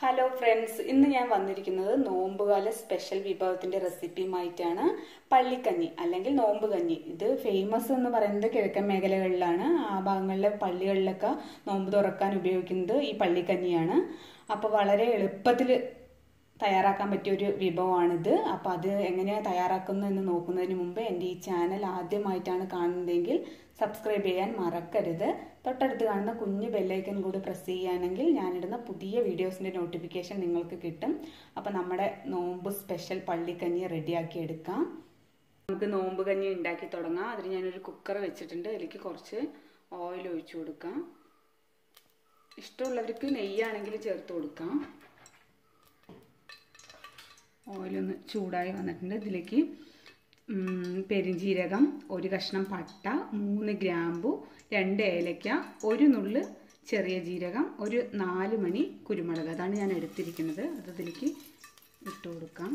Hello friends, ഇന്ന് ഞാൻ വന്നിരിക്കുന്നത് നോമ്പുകാല സ്പെഷ്യൽ വിഭവത്തിന്റെ റെസിപ്പിയുമായിട്ടാണ്. പള്ളിക്കഞ്ഞി അല്ലെങ്കിൽ നോമ്പ് കഞ്ഞി. ഇത് ഫേമസ് എന്ന് പറയുന്നത് കിഴക്കൻ മേഖലകളിലാണ്. ആ ഭാഗങ്ങളിലെ പള്ളികളിലൊക്കെ നോമ്പ് തുറക്കാൻ ഉപയോഗിക്കുന്നത് ഈ പള്ളിക്കഞ്ഞിയാണ്. അപ്പോൾ വളരെ എളുപ്പത്തിൽ തയ്യാറാക്കാൻ പറ്റിയ ഒരു വിഭവമാണിത്. അപ്പോൾ അത് എങ്ങനെയാണ് തയ്യാറാക്കുന്നതെന്ന് നോക്കുന്നതിന് മുമ്പ് എൻ്റെ ഈ ചാനൽ ആദ്യമായിട്ടാണ് കാണുന്നതെങ്കിൽ സബ്സ്ക്രൈബ് ചെയ്യാൻ മറക്കരുത്. തൊട്ടടുത്ത് കാണുന്ന കുഞ്ഞ് ബെല്ലൈക്കൻ കൂടി പ്രസ് ചെയ്യുകയാണെങ്കിൽ ഞാനിടുന്ന പുതിയ വീഡിയോസിൻ്റെ നോട്ടിഫിക്കേഷൻ നിങ്ങൾക്ക് കിട്ടും. അപ്പോൾ നമ്മുടെ നോമ്പ് സ്പെഷ്യൽ പള്ളിക്കഞ്ഞി റെഡിയാക്കി എടുക്കാം. നമുക്ക് നോമ്പ് കഞ്ഞി ഉണ്ടാക്കി തുടങ്ങാം. അതിന് ഞാനൊരു കുക്കർ വെച്ചിട്ടുണ്ട്. അതിലേക്ക് കുറച്ച് ഓയിൽ ഒഴിച്ചു കൊടുക്കാം. ഇഷ്ടമുള്ളവർക്ക് നെയ്യാണെങ്കിൽ ചേർത്ത് കൊടുക്കാം. ഓയിലൊന്ന് ചൂടായി വന്നിട്ടുണ്ട്. ഇതിലേക്ക് പെരിഞ്ജീരകം, ഒരു കഷ്ണം പട്ട, 3 ഗ്രാമ്പു, 2 ഏലക്ക, ഒരു നുള്ള് ചെറിയ ജീരകം, ഒരു 4 മണി കുരുമുളക്, അതാണ് ഞാൻ എടുത്തിരിക്കുന്നത്. അത് ഇതിലേക്ക് ഇട്ട് കൊടുക്കാം.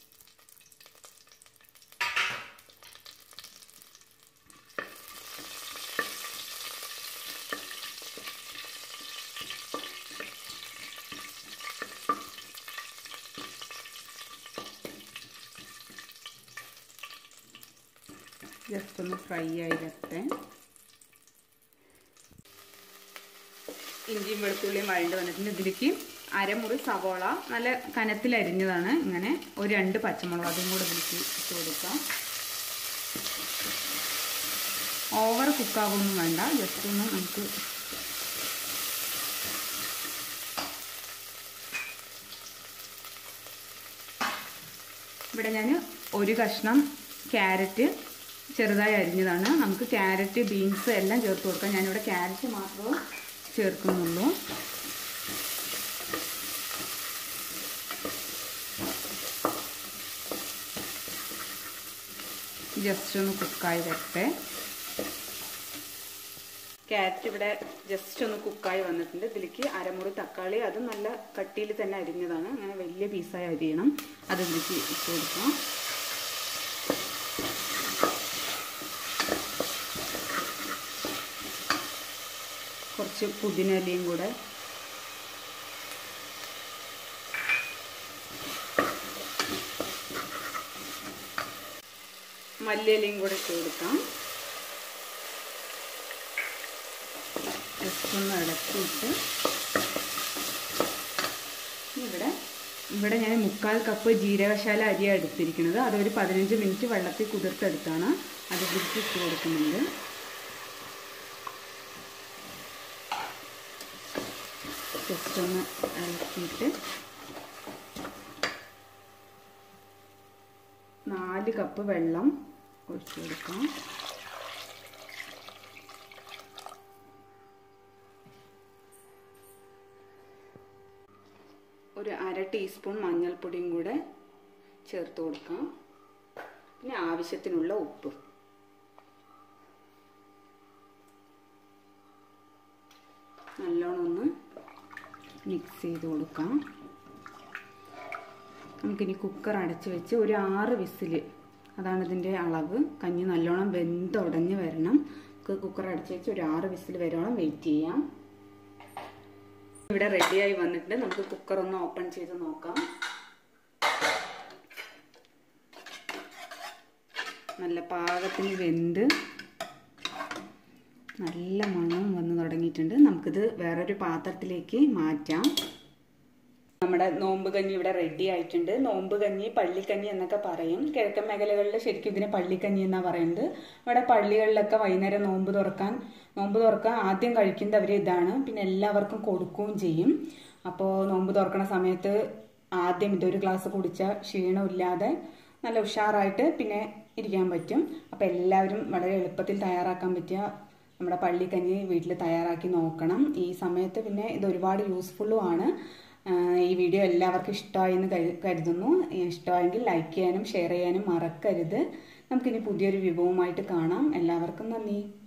ജസ്റ്റ് ഒന്ന് ഫ്രൈ ആയി വരട്ടെ. ഇഞ്ചിയും വെളുത്തുള്ളിയും വഴണ്ട് വന്നിട്ടുണ്ട്. ഇതിലേക്ക് അരമുറി സവോള നല്ല കനത്തിൽ അരിഞ്ഞതാണ്. ഇങ്ങനെ ഒരു 2 പച്ചമുളക് അതും കൂടെ ഇതിലേക്ക് ഇട്ട് കൊടുക്കാം. ഓവർ കുക്കാവൊന്നും വേണ്ട, ജസ്റ്റ് ഒന്ന് നമുക്ക് ഇവിടെ ഞാൻ ഒരു കഷ്ണം ക്യാരറ്റ് ചെറുതായി അരിഞ്ഞതാണ്. നമുക്ക് ക്യാരറ്റ്, ബീൻസ് എല്ലാം ചേർത്ത് കൊടുക്കാം. ഞാനിവിടെ ക്യാരറ്റ് മാത്രമേ ചേർക്കുന്നുള്ളൂ. ജസ്റ്റ് ഒന്ന് കുക്കായി വരട്ടെ. ക്യാരറ്റ് ഇവിടെ ജസ്റ്റ് ഒന്ന് കുക്കായി വന്നിട്ടുണ്ട്. ഇതിലേക്ക് അരമുറി തക്കാളി, അത് നല്ല കട്ടിയിൽ തന്നെ അരിഞ്ഞതാണ്. അങ്ങനെ വലിയ പീസായി അരിയണം. അത് ഇതിലേക്ക് ഇട്ട് കൊടുക്കാം. കുറച്ച് പുതിനയിലയും കൂടെ, മല്ലിയിലയും കൂടെ ഇട്ട് കൊടുക്കാം. ജസ്റ്റ് ഒന്ന് ഇളക്കിയിട്ട് ഇവിടെ ഞാൻ 3/4 കപ്പ് ജീരകശാല അരിയാണ് എടുത്തിരിക്കുന്നത്. അതൊരു 15 മിനിറ്റ് വെള്ളത്തിൽ കുതിർത്തെടുത്താണ്. അത് ഇതിലേക്ക് ഇട്ട് കൊടുക്കുന്നുണ്ട്. ജസ്റ്റ് ഒന്ന് ഇളക്കിയിട്ട് 4 കപ്പ് വെള്ളം ഒഴിച്ചു കൊടുക്കാം. ഒരു 1/2 ടീസ്പൂൺ മഞ്ഞൾപ്പൊടിയും കൂടെ ചേർത്ത് കൊടുക്കാം. പിന്നെ ആവശ്യത്തിനുള്ള ഉപ്പ്. നല്ലോണം ഒന്ന് മിക്സ് ചെയ്ത് കൊടുക്കാം. നമുക്കിനി കുക്കർ അടച്ച് വെച്ച് ഒരു 6 വിസിൽ, അതാണ് ഇതിൻ്റെ അളവ്. കഞ്ഞി നല്ലോണം വെന്തുടഞ്ഞ് വരണം. നമുക്ക് കുക്കർ അടച്ച് വെച്ച് ഒരു 6 വിസിൽ വരോളം വെയിറ്റ് ചെയ്യാം. ഇവിടെ റെഡിയായി വന്നിട്ടുണ്ട്. നമുക്ക് കുക്കർ ഒന്ന് ഓപ്പൺ ചെയ്ത് നോക്കാം. നല്ല പാകത്തിന് വെന്ത് നല്ല മണം വന്ന് തുടങ്ങിയിട്ടുണ്ട്. നമുക്കിത് വേറൊരു പാത്രത്തിലേക്ക് മാറ്റാം. നമ്മുടെ നോമ്പ് കഞ്ഞി ഇവിടെ റെഡി ആയിട്ടുണ്ട്. നോമ്പ് കഞ്ഞി, പള്ളിക്കഞ്ഞി എന്നൊക്കെ പറയും. കിഴക്കൻ മേഖലകളിൽ ശരിക്കും ഇതിനെ പള്ളിക്കഞ്ഞി എന്നാണ് പറയുന്നത്. ഇവിടെ പള്ളികളിലൊക്കെ വൈകുന്നേരം നോമ്പ് തുറക്കാൻ ആദ്യം കഴിക്കുന്നവർ ഇതാണ്. പിന്നെ എല്ലാവർക്കും കൊടുക്കുകയും ചെയ്യും. അപ്പോൾ നോമ്പ് തുറക്കണ സമയത്ത് ആദ്യം ഇതൊരു ഗ്ലാസ് കുടിച്ചാൽ ക്ഷീണമില്ലാതെ നല്ല ഉഷാറായിട്ട് പിന്നെ ഇരിക്കാൻ പറ്റും. അപ്പോൾ എല്ലാവരും വളരെ എളുപ്പത്തിൽ തയ്യാറാക്കാൻ പറ്റിയ നമ്മുടെ പള്ളിക്കഞ്ഞി വീട്ടിൽ തയ്യാറാക്കി നോക്കണം. ഈ സമയത്ത് പിന്നെ ഇത് ഒരുപാട് യൂസ്ഫുള്ളുമാണ്. ഈ വീഡിയോ എല്ലാവർക്കും ഇഷ്ടമായി എന്ന് കരുതുന്നു. ഇഷ്ടമായെങ്കിൽ ലൈക്ക് ചെയ്യാനും ഷെയർ ചെയ്യാനും മറക്കരുത്. നമുക്കിനി പുതിയൊരു വിഭവമായിട്ട് കാണാം. എല്ലാവർക്കും നന്ദി.